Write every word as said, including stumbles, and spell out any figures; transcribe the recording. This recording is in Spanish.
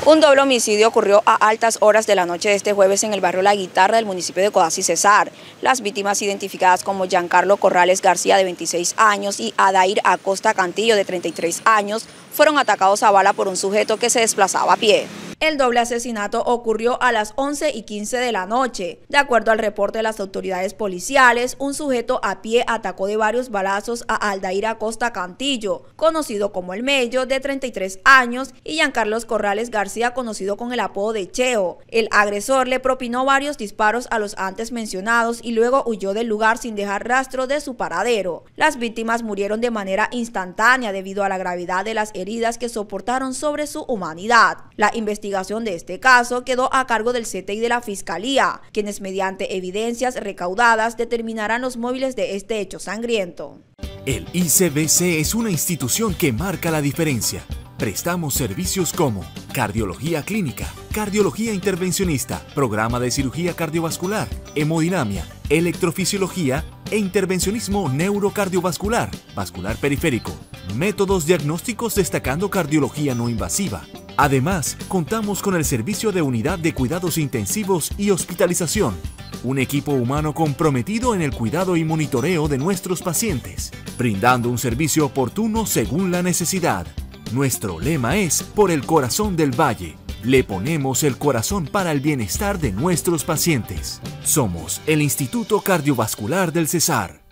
Un doble homicidio ocurrió a altas horas de la noche de este jueves en el barrio La Guitarra del municipio de Codazzi, Cesar. Las víctimas, identificadas como Giancarlo Corrales García, de veintiséis años, y Adair Acosta Cantillo, de treinta y tres años, fueron atacados a bala por un sujeto que se desplazaba a pie. El doble asesinato ocurrió a las once y quince de la noche. De acuerdo al reporte de las autoridades policiales, un sujeto a pie atacó de varios balazos a Adair Acosta Cantillo, conocido como El Mello, de treinta y tres años, y Giancarlo Corrales García, conocido con el apodo de Cheo. El agresor le propinó varios disparos a los antes mencionados y luego huyó del lugar sin dejar rastro de su paradero. Las víctimas murieron de manera instantánea debido a la gravedad de las heridas que soportaron sobre su humanidad. La investigación de este caso quedó a cargo del C T I de la Fiscalía, quienes mediante evidencias recaudadas determinarán los móviles de este hecho sangriento. El I C B C es una institución que marca la diferencia. Prestamos servicios como cardiología clínica, cardiología intervencionista, programa de cirugía cardiovascular, hemodinamia, electrofisiología e intervencionismo neurocardiovascular, vascular periférico, métodos diagnósticos destacando cardiología no invasiva. Además, contamos con el servicio de unidad de cuidados intensivos y hospitalización, un equipo humano comprometido en el cuidado y monitoreo de nuestros pacientes, brindando un servicio oportuno según la necesidad. Nuestro lema es Por el Corazón del Valle. Le ponemos el corazón para el bienestar de nuestros pacientes. Somos el Instituto Cardiovascular del Cesar.